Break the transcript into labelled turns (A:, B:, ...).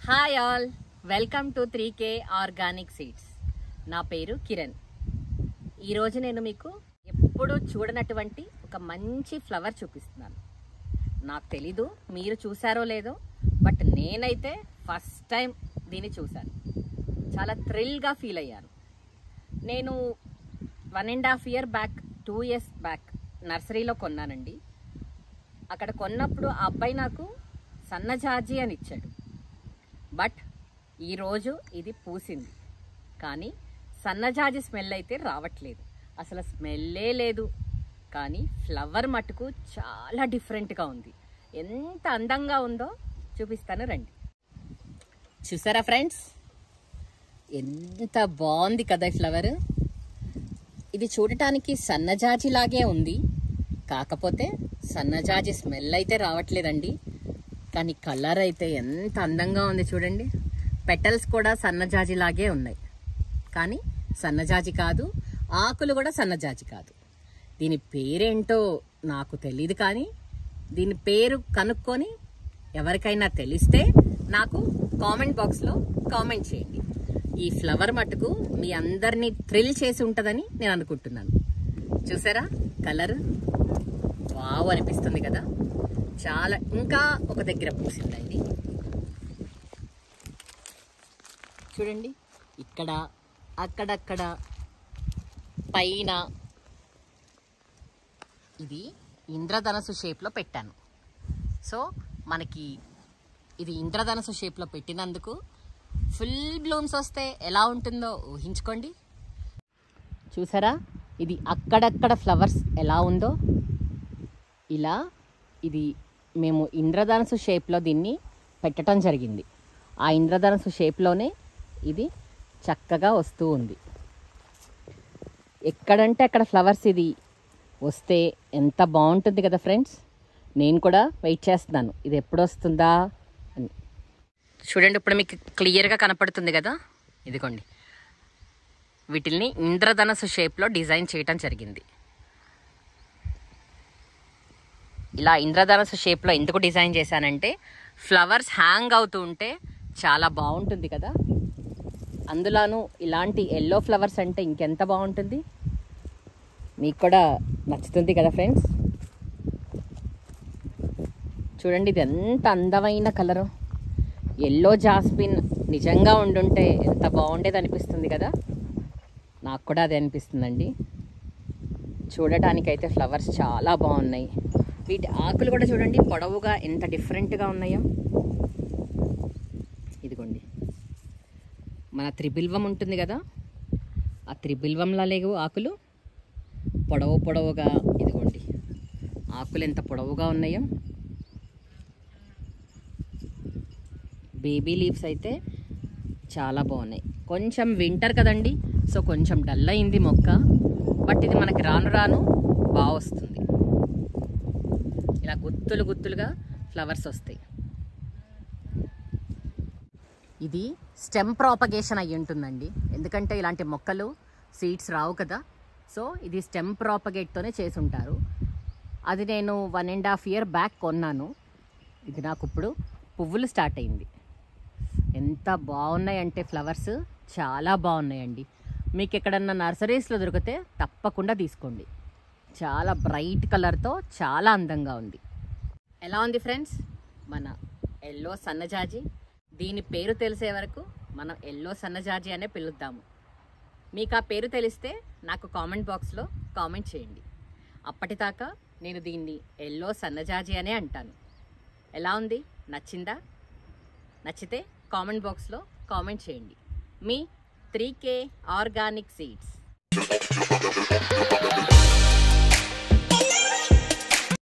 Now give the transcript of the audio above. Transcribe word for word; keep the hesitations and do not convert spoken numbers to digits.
A: Hi all, welcome to three K organic seeds. నా పేరు కిరణ్. ఈరోజు నేను మీకు ఎప్పుడూ చూడనటువంటి ఒక మంచి ఫ్లవర్ చూపిస్తున్నాను. నాకు తెలీదు మీరు చూసారో లేదో, బట్ నేనైతే ఫస్ట్ టైం దీన్ని చూశాను. చాలా థ్రిల్గా ఫీల్ అయ్యాను. నేను one and half year back two years back నర్సరీలో కొన్నానండి. అక్కడ కొన్నప్పుడు ఆ అబ్బాయి నాకు సన్నజాజి అని ఇచ్చాడు. బట్ ఈరోజు ఇది పూసింది, కానీ సన్నజాజి స్మెల్ అయితే రావట్లేదు. అసలు స్మెల్లే లేదు, కానీ ఫ్లవర్ మటుకు చాలా డిఫరెంట్గా ఉంది. ఎంత అందంగా ఉందో చూపిస్తాను రండి. చూసారా ఫ్రెండ్స్, ఎంత బాగుంది కదా ఈ ఫ్లవర్. ఇది చూడటానికి సన్నజాజి లాగే ఉంది, కాకపోతే సన్నజాజి స్మెల్ అయితే రావట్లేదండి. కానీ కలర్ అయితే ఎంత అందంగా ఉంది చూడండి. పెటల్స్ కూడా సన్నజాజి లాగే ఉన్నాయి, కానీ సన్నజాజి కాదు. ఆకులు కూడా సన్నజాజి కాదు. దీని పేరేంటో నాకు తెలియదు, కానీ దీని పేరు కనుక్కొని ఎవరికైనా తెలిస్తే నాకు కామెంట్ బాక్స్లో కామెంట్ చేయండి. ఈ ఫ్లవర్ మటుకు మీ అందరినీ థ్రిల్ చేసి ఉంటుందని నేను అనుకుంటున్నాను. చూసారా కలర్, వావ్ అనిపిస్తుంది కదా. చాలా ఇంకా ఒక దగ్గర పూసిందండి చూడండి. ఇక్కడ అక్కడక్కడ పైన ఇది ఇంద్రధనస్సు షేప్లో పెట్టాను. సో మనకి ఇది ఇంద్రధనస్సు షేప్లో పెట్టినందుకు ఫుల్ బ్లూమ్స్ వస్తే ఎలా ఉంటుందో ఊహించుకోండి. చూసారా ఇది అక్కడక్కడ ఫ్లవర్స్ ఎలా ఉందో. ఇలా ఇది మేము ఇంద్రధనస్సు షేప్లో దీన్ని పెట్టడం జరిగింది. ఆ ఇంద్రధనస్సు షేప్లోనే ఇది చక్కగా వస్తూ ఉంది. ఎక్కడంటే అక్కడ ఫ్లవర్స్ ఇది వస్తే ఎంత బాగుంటుంది కదా ఫ్రెండ్స్. నేను కూడా వెయిట్ చేస్తున్నాను ఇది ఎప్పుడు వస్తుందా అని. చూడండి, ఇప్పుడు మీకు క్లియర్గా కనపడుతుంది కదా. ఇదిగోండి, వీటిల్ని ఇంద్రధనస్సు షేప్లో డిజైన్ చేయటం జరిగింది. ఇలా ఇంద్రధనస్సు షేప్లో ఎందుకు డిజైన్ చేశానంటే ఫ్లవర్స్ హ్యాంగ్ అవుతూ ఉంటే చాలా బాగుంటుంది కదా. అందులోనూ ఇలాంటి ఎల్లో ఫ్లవర్స్ అంటే ఇంకెంత బాగుంటుంది. మీకు కూడా నచ్చుతుంది కదా ఫ్రెండ్స్. చూడండి ఇది ఎంత అందమైన కలరు. ఎల్లో జాస్మిన్ నిజంగా ఉండుంటే ఎంత బాగుండేది అనిపిస్తుంది కదా. నాకు కూడా అదే అనిపిస్తుందండి. చూడటానికైతే ఫ్లవర్స్ చాలా బాగున్నాయి. వీటి ఆకులు కూడా చూడండి పొడవుగా ఎంత డిఫరెంట్గా ఉన్నాయో. ఇదిగోండి, మన త్రిబిల్వం ఉంటుంది కదా, ఆ త్రిబిల్వంలా లేవు ఆకులు, పొడవు పొడవుగా. ఇదిగోండి ఆకులు ఎంత పొడవుగా ఉన్నాయో. బేబీ లీవ్స్ అయితే చాలా బాగున్నాయి. కొంచెం వింటర్ కదండి, సో కొంచెం డల్ అయింది మొక్క, బట్ ఇది మనకి రాను రాను బాగా వస్తుంది. ఇలా గుత్తులు గుత్తులుగా ఫ్లవర్స్ వస్తాయి. ఇది స్టెమ్ ప్రాపగేషన్ అయ్యి ఉంటుందండి, ఎందుకంటే ఇలాంటి మొక్కలు సీడ్స్ రావు కదా. సో ఇది స్టెమ్ ప్రాపగేట్తోనే చేసి ఉంటారు. అది నేను one and half year back కొన్నాను. ఇది నాకు ఇప్పుడు పువ్వులు స్టార్ట్ అయింది. ఎంత బాగున్నాయంటే ఫ్లవర్స్ చాలా బాగున్నాయండి. మీకు ఎక్కడన్నా నర్సరీస్లో దొరికితే తప్పకుండా తీసుకోండి. చాలా బ్రైట్ కలర్తో చాలా అందంగా ఉంది. ఎలా ఉంది ఫ్రెండ్స్ మన ఎల్లో సన్నజాజి? దీని పేరు తెలిసే వరకు మనం ఎల్లో సన్నజాజి అనే పిలుద్దాము. మీకు ఆ పేరు తెలిస్తే నాకు కామెంట్ బాక్స్లో కామెంట్ చేయండి. అప్పటిదాకా నేను దీన్ని ఎల్లో సన్నజాజి అనే అంటాను. ఎలా ఉంది? నచ్చిందా? నచ్చితే కామెంట్ బాక్స్లో కామెంట్ చేయండి. మీ త్రీ కే ఆర్గానిక్ సీడ్స్.